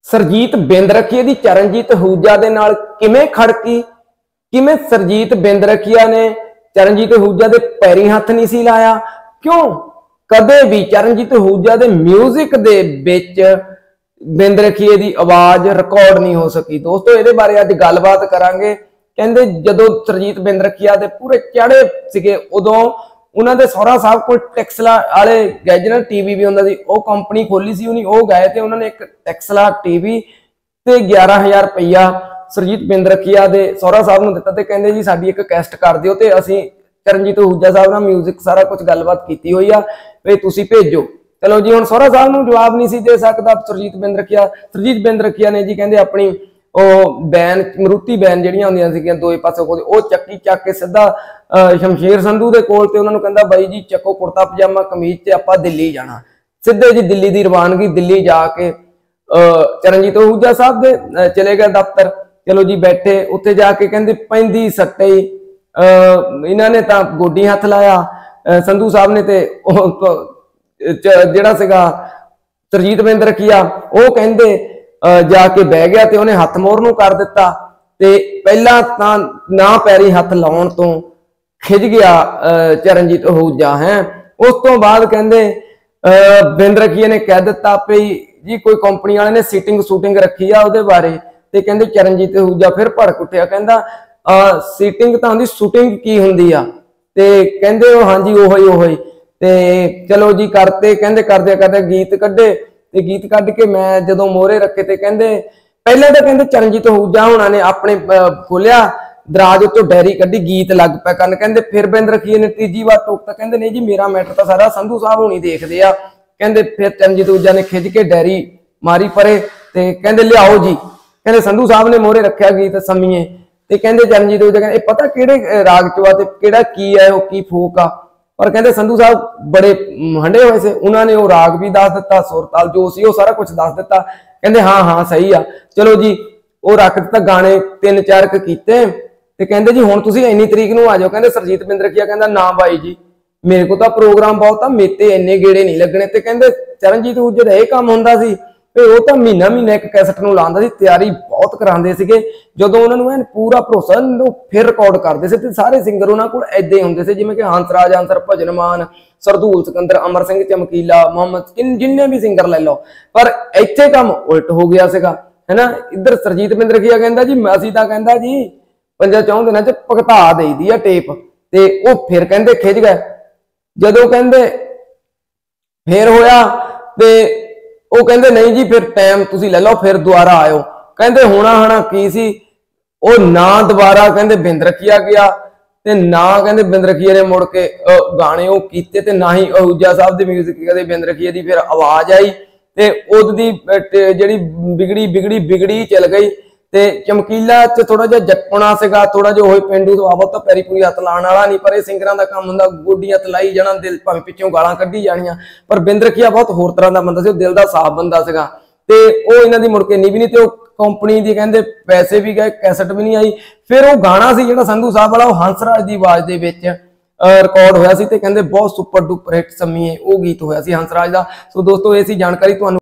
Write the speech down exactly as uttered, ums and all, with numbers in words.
सरजीत बेंद्रखिया दी चरणजीत आहूजा दे नाल किवें खड़की, किवें सरजीत बेंद्रखिया ने चरणजीत आहूजा दे पैरी हथ नहीं सी लाया। क्यों? कदे भी चरणजीत आहूजा दे म्यूजिक दे विच बेंद्रखिए दी आवाज रिकॉर्ड नहीं हो सकी। दोस्तों इहदे बारे अज गलबात करांगे। कहंदे जदों सरजीत बेंद्रखिया दे पूरे चढ़े सीगे उदों उन्हां दे सौरा साहब कोल टैक्सला वाले गैजनल टीवी भी हुंदा सी, ओह कंपनी खोली सी, उन्हीं ओह गए थे उन्होंने एक टैक्सला टीवी ते ग्यारह हज़ार रुपया सरजीत बेंद्रखिया दे सौरा साहब नूं दित्ता ते कहंदे जी साडी एक कैसट कर दिओ ते असीं चरणजीत आहूजा साहब नाल म्यूजिक सारा कुछ गलबात कीती होई आ वे तुसीं भेजो। चलो जी हुण सौरा साहब नूं जवाब नहीं सी दे सकदा सरजीत बेंद्रखिया। सरजीत बेंद्रखिया ने जी कहंदे अपनी बैन मरूती बैन जिहड़ियां हुंदियां सीगियां दोए पासे ओह चक्की चक के सीधा शमशेर संधू दे कोल ते उन्हां नूं कहंदा बाई जी चक्को कुर्ता पजामा कमीज ते आपां दिल्ली जाना। सीधे जी दिल्ली दी रवानगी, दिल्ली जाके चरणजीत आहूजा साहब दे चले गए दफ्तर। चलो जी बैठे उत्थे जाके कहंदे पैंदी सट्टे इन्हां ने तां गोडी हथ लाया, संधू साहब ने ते जिहड़ा सीगा सरजीत बेंद्रखिया ओह कहंदे जाके बह गया ते उन्हें हथ मोर नूं कर दिता ते पहला तां ना पैरी हथ लाउण तो खिज गया चरणजीत आहूजा है। उस तो बाद कहंदे बेंद्रखिया ने कह दिता पई जी कोई कंपनी वाले ने सीटिंग शूटिंग रखी आ उहदे बारे ते कहंदे चरणजीत आहूजा फिर भड़क उठिया, कहंदा सीटिंग तां हुंदी शूटिंग की हुंदी आ ते कहंदे हां जी ओहो ही ओहो ही ते चलो जी करते कहंदे करदे करदे गीत कड्ढे ते गीत कढ के मैं जदों मोहरे रखे ते कहंदे पहले तो कहंदे चरणजीत आहूजा हुणां ने अपने खोलिया दराज उत्तों डायरी कड्ढी गीत लग पे करन। कहंदे फिर बेंद्रखिया ने तीजी बार टोकता, कहंदे नहीं जी मेरा मैटर तो सारा संधू साहब हुणी देखदे आ। कहंदे फिर चरणजीत आहूजा ने खिज के डायरी मारी परे ते कहंदे लियाओ जी। कहंदे संधू साहब ने मोहरे रखिया गीत सम्मीए ते कहंदे चरणजीत आहूजा कहंदे पता किहड़े राग च वा ते किहड़ा की है ओह की फोक आ, पर कहंदे संधू साहब बड़े हंडे हुए से, उन्होंने वो राग भी दस दिता, सुर ताल जो सी वो सारा कुछ दस दिता। कहंदे हाँ हाँ सही आ। चलो जी वो रख दिता, गाने तीन चार क कीते ते कहंदे जी हुण तुसीं इन्नी तरीक नूं आ जाओ। कहंदे सरजीत बेंद्रखिया कहंदा ना बाई जी मेरे को तो प्रोग्राम बहुत आ, मेते इन्ने गेड़े नहीं लगने। ते कहंदे चरणजीत आहूजा दा इह काम हुंदा सी ते वो तो महीना महीना एक कैसट नूं लांदा सी, तैयारी बहुत करांदे सीगे। जदों उन्हां नूं पूरा भरोसा फिर रिकॉर्ड करदे सी ते सारे सिंगर उन्हां कोल ऐदां ही हुंदे सी जिवें कि हंसराज अंसर, भजन मान, सरदूल सिकंदर, अमर सिंह चमकीला, मोहम्मद जिन्ने भी सिंगर लै लो। पर इत्थे काम उल्ट हो गया सीगा है ना। इधर सरजीत बेंद्रखिया कहंदा जी असीं तां कहंदा जी पंजा चौं दिनां च भुगता देईदी आ टेप ते ओह फिर कहंदे खिज गए। जदों कहंदे फिर होया ते ਉਹ ਕਹਿੰਦੇ नहीं जी फिर टाइम तुसी ले लो फिर दोबारा आयो। कहंदे होना हना की सी ਉਹ ना दोबारा कहंदे बेंद्रखिया गया ते ना कहंदे बेंद्रखिया ने मुड़ के गाने ਉਹ कीते ते ना ही आहूजा साहब दे म्यूजिक कदे बेंद्रखिया दी फिर आवाज आई ते ਉਹਦੀ ਜਿਹੜੀ बिगड़ी बिगड़ी बिगड़ी चल गई ते चमकीला च थोड़ा जिहा जटपना सीगा, थोड़ा जिहा होई पेंडू सुभाव तो पैरी पूरी हथ लाण वाला नहीं, पर ये सिंगरां दा काम हुंदा गोडी हथ लाई जाना, दिल भावें पिछों गालां कड्ढी जाणियां। पर बेंद्रखिया बहुत होर तरह दा बंदा सी, दिल दा साफ बंदा सीगा ते ਉਹ इन्हां दी मुड़ के नहीं भी नहीं ते कंपनी दी कहंदे पैसे भी गए, कैसेट भी नहीं आई। फिर वो गाना सी जिहड़ा संधू साहब वाला वो हंसराज दी आवाज दे विच रिकॉर्ड होया सी ते कहंदे बहुत सुपर डुपर हिट सम्मीए वो गीत होया सी हंसराज दा। सो दोस्तों ये सी जानकारी तुहानूं